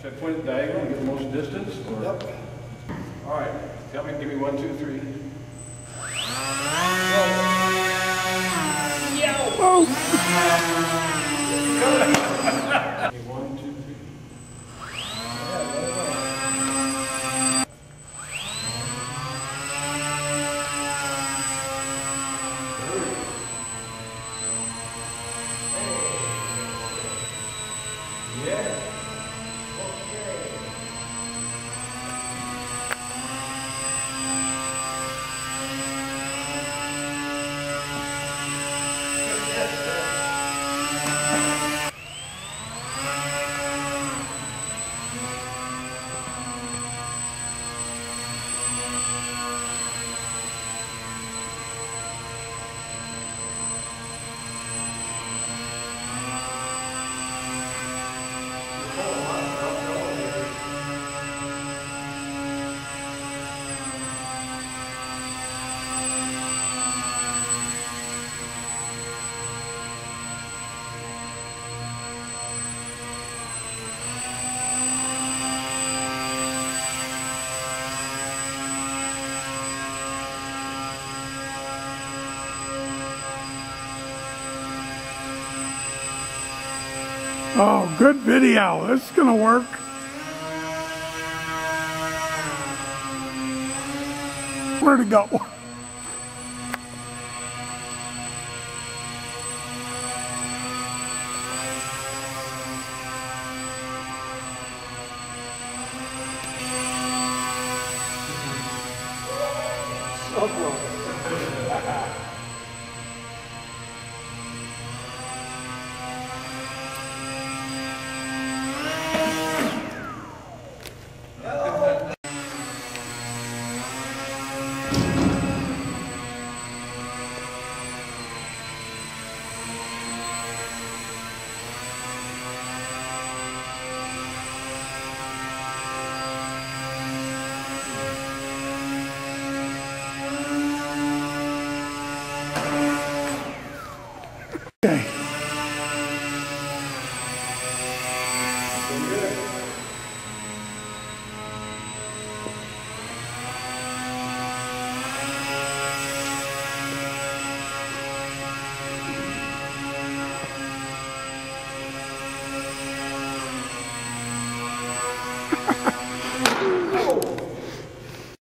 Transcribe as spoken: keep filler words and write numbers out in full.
Should I point it diagonal and get the most distance? Or? Yep. All right. Tell me, give me one, two, three. Oh! One, two, three. Yeah. Oh, good video. This is gonna work. Where'd it go?